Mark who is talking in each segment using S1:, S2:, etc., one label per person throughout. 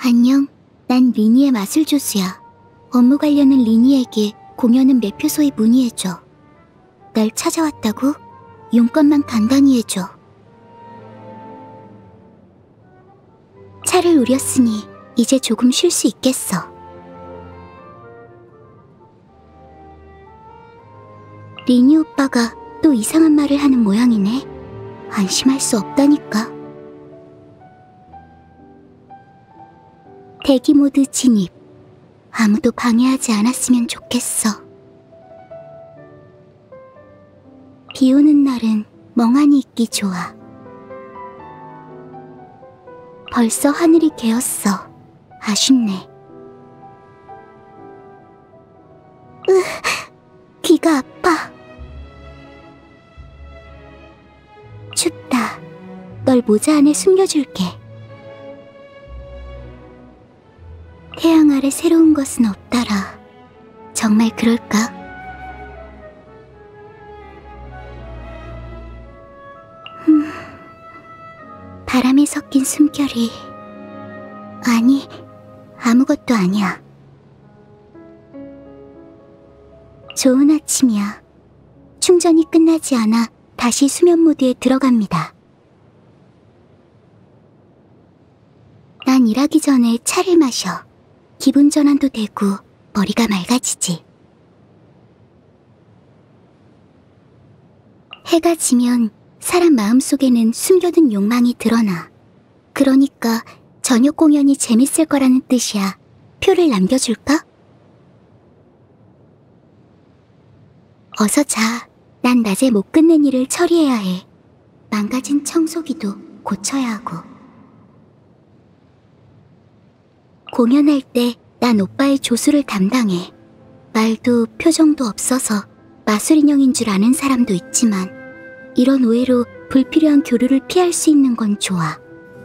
S1: 안녕, 난 리니의 마술조수야. 업무 관련은 리니에게 공연은 매표소에 문의해줘. 날 찾아왔다고? 용건만 간단히 해줘. 차를 우렸으니 이제 조금 쉴 수 있겠어. 리니 오빠가 또 이상한 말을 하는 모양이네. 안심할 수 없다니까. 대기 모드 진입. 아무도 방해하지 않았으면 좋겠어. 비 오는 날은 멍하니 있기 좋아. 벌써 하늘이 개었어. 아쉽네. 귀가 아파. 춥다. 널 모자 안에 숨겨줄게. 태양 아래 새로운 것은 없더라. 정말 그럴까? 바람에 섞인 숨결이... 아니, 아무것도 아니야. 좋은 아침이야. 충전이 끝나지 않아 다시 수면 모드에 들어갑니다. 난 일하기 전에 차를 마셔. 기분 전환도 되고 머리가 맑아지지. 해가 지면 사람 마음속에는 숨겨둔 욕망이 드러나. 그러니까 저녁 공연이 재밌을 거라는 뜻이야. 표를 남겨줄까? 어서 자. 난 낮에 못 끝낸 일을 처리해야 해. 망가진 청소기도 고쳐야 하고. 공연할 때 난 오빠의 조수를 담당해. 말도 표정도 없어서 마술 인형인 줄 아는 사람도 있지만 이런 오해로 불필요한 교류를 피할 수 있는 건 좋아.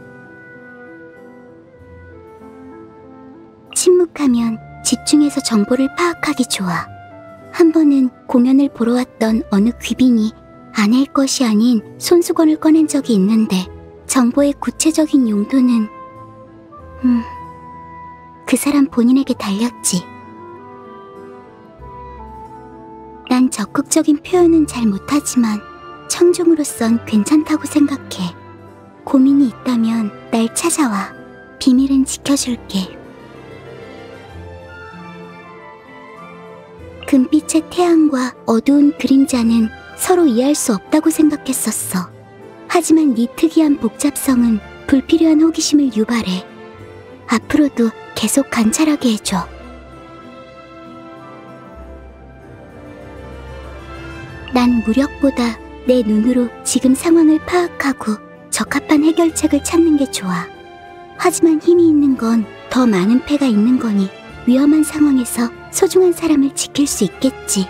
S1: 침묵하면 집중해서 정보를 파악하기 좋아. 한 번은 공연을 보러 왔던 어느 귀빈이 아내의 것이 아닌 손수건을 꺼낸 적이 있는데 정보의 구체적인 용도는 그 사람 본인에게 달렸지. 난 적극적인 표현은 잘 못하지만 청중으로선 괜찮다고 생각해. 고민이 있다면 날 찾아와. 비밀은 지켜줄게. 금빛의 태양과 어두운 그림자는 서로 이해할 수 없다고 생각했었어. 하지만 네 특이한 복잡성은 불필요한 호기심을 유발해. 앞으로도 계속 관찰하게 해줘. 난 무력보다 내 눈으로 지금 상황을 파악하고 적합한 해결책을 찾는 게 좋아. 하지만 힘이 있는 건 더 많은 패가 있는 거니 위험한 상황에서 소중한 사람을 지킬 수 있겠지.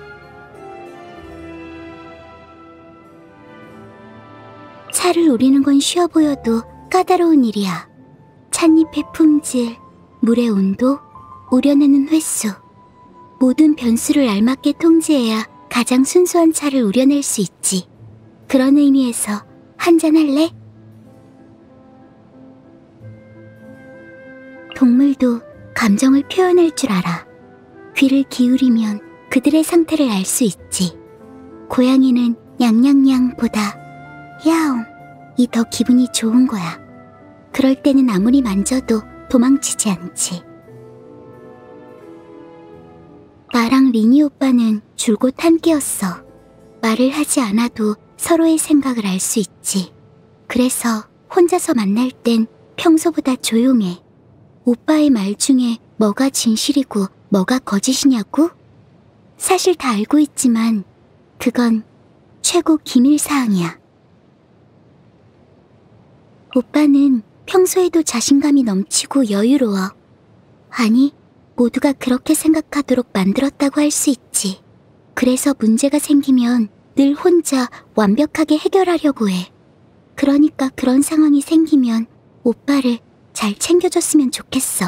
S1: 차를 우리는 건 쉬워 보여도 까다로운 일이야. 찻잎의 품질, 물의 온도, 우려내는 횟수, 모든 변수를 알맞게 통제해야 가장 순수한 차를 우려낼 수 있지. 그런 의미에서 한잔 할래? 동물도 감정을 표현할 줄 알아. 귀를 기울이면 그들의 상태를 알 수 있지. 고양이는 냥냥냥보다 야옹이 더 기분이 좋은 거야. 그럴 때는 아무리 만져도 도망치지 않지. 나랑 리니 오빠는 줄곧 함께였어. 말을 하지 않아도 서로의 생각을 알 수 있지. 그래서 혼자서 만날 땐 평소보다 조용해. 오빠의 말 중에 뭐가 진실이고 뭐가 거짓이냐고? 사실 다 알고 있지만 그건 최고 기밀사항이야. 오빠는 평소에도 자신감이 넘치고 여유로워. 아니, 모두가 그렇게 생각하도록 만들었다고 할 수 있지. 그래서 문제가 생기면 늘 혼자 완벽하게 해결하려고 해. 그러니까 그런 상황이 생기면 오빠를 잘 챙겨줬으면 좋겠어.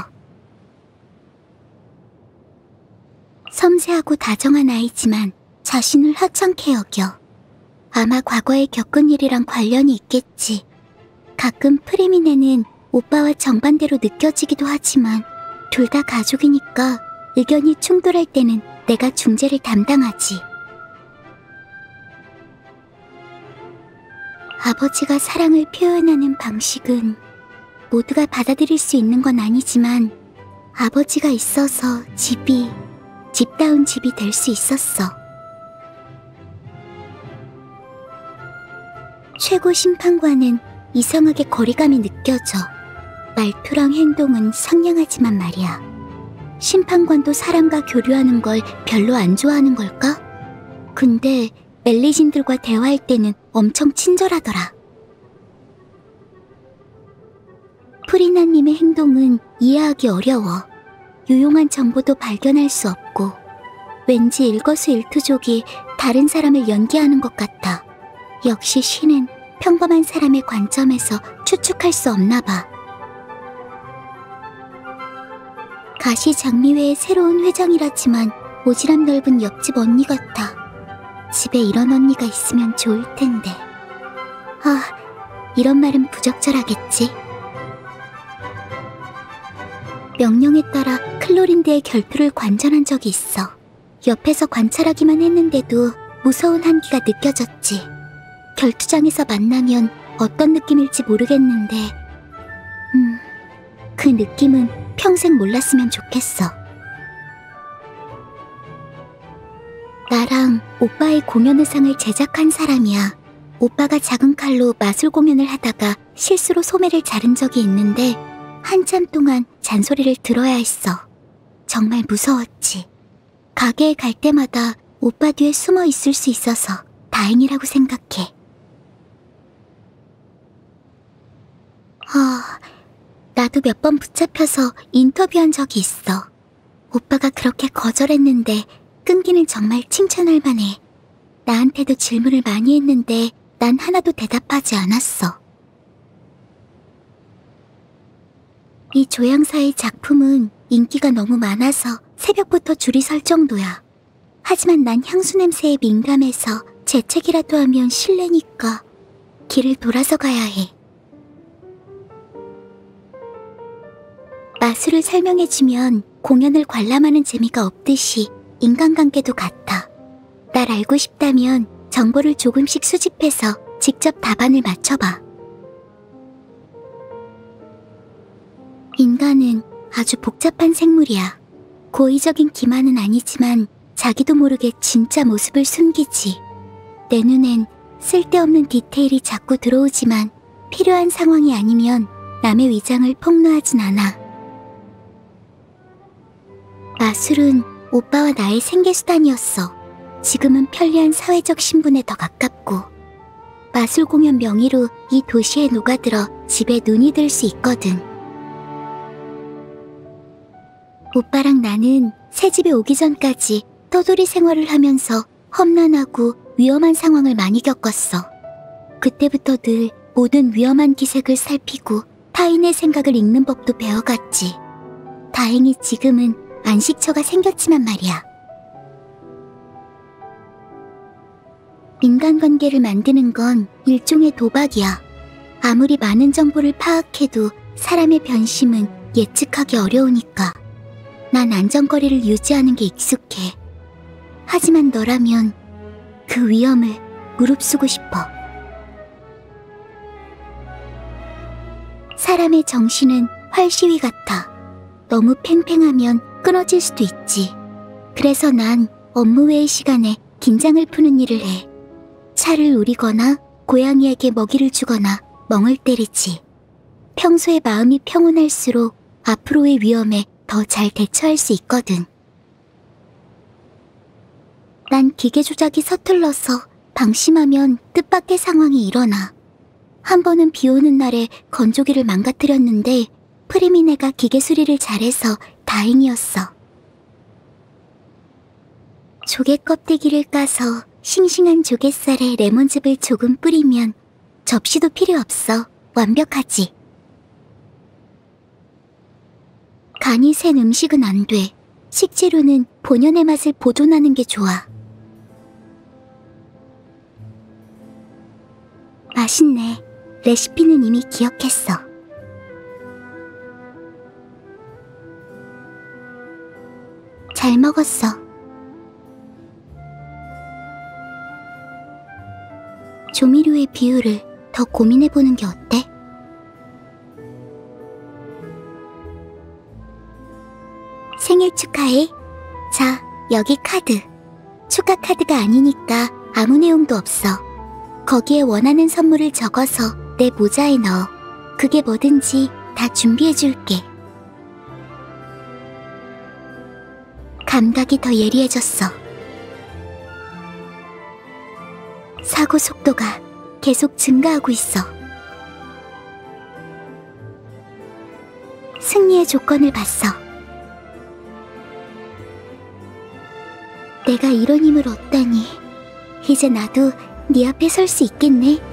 S1: 섬세하고 다정한 아이지만 자신을 하찮게 여겨. 아마 과거에 겪은 일이랑 관련이 있겠지. 가끔 프리미네는 오빠와 정반대로 느껴지기도 하지만 둘 다 가족이니까 의견이 충돌할 때는 내가 중재를 담당하지. 아버지가 사랑을 표현하는 방식은 모두가 받아들일 수 있는 건 아니지만 아버지가 있어서 집다운 집이 될 수 있었어. 최고 심판과는 이상하게 거리감이 느껴져. 말투랑 행동은 상냥하지만 말이야. 심판관도 사람과 교류하는 걸 별로 안 좋아하는 걸까? 근데 멜리진들과 대화할 때는 엄청 친절하더라. 프리나님의 행동은 이해하기 어려워. 유용한 정보도 발견할 수 없고 왠지 일거수일투족이 다른 사람을 연기하는 것 같아. 역시 신은 평범한 사람의 관점에서 추측할 수 없나 봐. 가시장미회의 새로운 회장이라지만 오지랖 넓은 옆집 언니 같아. 집에 이런 언니가 있으면 좋을 텐데. 이런 말은 부적절하겠지. 명령에 따라 클로린드의 결투를 관전한 적이 있어. 옆에서 관찰하기만 했는데도 무서운 한기가 느껴졌지. 결투장에서 만나면 어떤 느낌일지 모르겠는데 그 느낌은 평생 몰랐으면 좋겠어. 나랑 오빠의 공연 의상을 제작한 사람이야. 오빠가 작은 칼로 마술 공연을 하다가 실수로 소매를 자른 적이 있는데 한참 동안 잔소리를 들어야 했어. 정말 무서웠지. 가게에 갈 때마다 오빠 뒤에 숨어 있을 수 있어서 다행이라고 생각해. 나도 몇 번 붙잡혀서 인터뷰한 적이 있어. 오빠가 그렇게 거절했는데 끈기는 정말 칭찬할 만해. 나한테도 질문을 많이 했는데 난 하나도 대답하지 않았어. 이 조향사의 작품은 인기가 너무 많아서 새벽부터 줄이 설 정도야. 하지만 난 향수 냄새에 민감해서 재채기라도 하면 실례니까 길을 돌아서 가야 해. 마술을 설명해주면 공연을 관람하는 재미가 없듯이 인간관계도 같아. 날 알고 싶다면 정보를 조금씩 수집해서 직접 답안을 맞춰봐. 인간은 아주 복잡한 생물이야. 고의적인 기만은 아니지만 자기도 모르게 진짜 모습을 숨기지. 내 눈엔 쓸데없는 디테일이 자꾸 들어오지만 필요한 상황이 아니면 남의 위장을 폭로하진 않아. 마술은 오빠와 나의 생계수단이었어. 지금은 편리한 사회적 신분에 더 가깝고 마술 공연 명의로 이 도시에 녹아들어 집에 눈이 들 수 있거든. 오빠랑 나는 새집에 오기 전까지 떠돌이 생활을 하면서 험난하고 위험한 상황을 많이 겪었어. 그때부터 늘 모든 위험한 기색을 살피고 타인의 생각을 읽는 법도 배워갔지. 다행히 지금은 안식처가 생겼지만 말이야. 인간관계를 만드는 건 일종의 도박이야. 아무리 많은 정보를 파악해도 사람의 변심은 예측하기 어려우니까. 난 안전거리를 유지하는 게 익숙해. 하지만 너라면 그 위험을 무릅쓰고 싶어. 사람의 정신은 활시위 같아. 너무 팽팽하면 끊어질 수도 있지. 그래서 난 업무 외의 시간에 긴장을 푸는 일을 해. 차를 우리거나 고양이에게 먹이를 주거나 멍을 때리지. 평소에 마음이 평온할수록 앞으로의 위험에 더 잘 대처할 수 있거든. 난 기계 조작이 서툴러서 방심하면 뜻밖의 상황이 일어나. 한 번은 비 오는 날에 건조기를 망가뜨렸는데 프리미네가 기계 수리를 잘해서 다행이었어. 조개 껍데기를 까서 싱싱한 조갯살에 레몬즙을 조금 뿌리면 접시도 필요 없어. 완벽하지. 간이 센 음식은 안 돼. 식재료는 본연의 맛을 보존하는 게 좋아. 맛있네. 레시피는 이미 기억했어. 잘 먹었어. 조미료의 비율을 더 고민해보는 게 어때? 생일 축하해. 자, 여기 카드. 축하 카드가 아니니까 아무 내용도 없어. 거기에 원하는 선물을 적어서 내 모자에 넣어. 그게 뭐든지 다 준비해줄게. 감각이 더 예리해졌어. 사고 속도가 계속 증가하고 있어. 승리의 조건을 봤어. 내가 이런 힘을 얻다니. 이제 나도 네 앞에 설 수 있겠네.